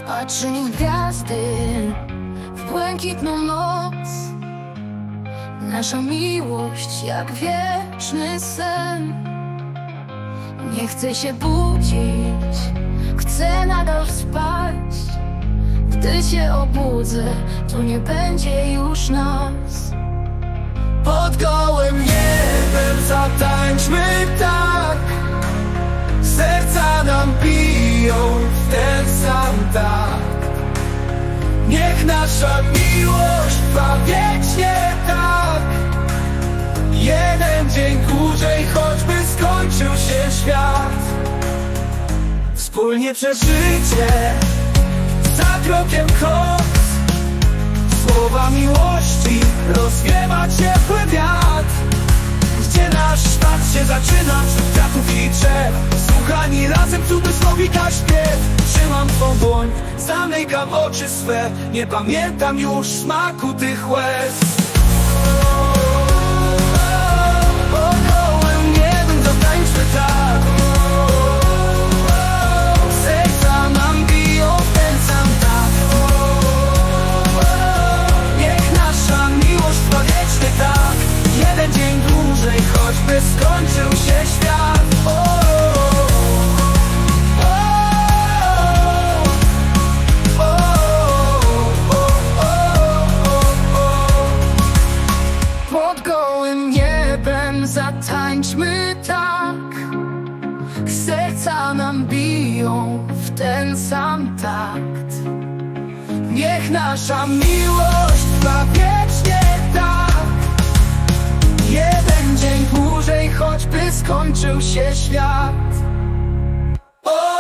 Patrzę w gwiazdy, w błękitną noc. Nasza miłość jak wieczny sen. Nie chcę się budzić, chcę nadal spać. Gdy się obudzę, to nie będzie już nas. Pod gołym niebem zatańczmy tak. Serca nam biją w ten sam takt. Niech nasza miłość trwa wiecznie tak. Jeden dzień dłużej, choćby skończył się świat. Wspólnie przeżycie, za krokiem krok. Słowa miłości rozwiewa ciepły wiatr. Gdzie nasz świat się zaczyna, wśród kwiatów i drzew. Słuchani razem cudu słowika śpiew. Trzymam twą dłoń, zamykam oczy swe. Nie pamiętam już smaku tych łez. Pod gołym niebem zatańczmy tak. Serca nam biją w ten sam takt. Niech nasza miłość trwa wiecznie tak. Jeden dzień dłużej, choćby skończył się świat. Pod gołym niebem zatańczmy tak. Serca nam biją w ten sam takt. Niech nasza miłość trwa wiecznie tak. Jeden dzień dłużej, choćby skończył się świat.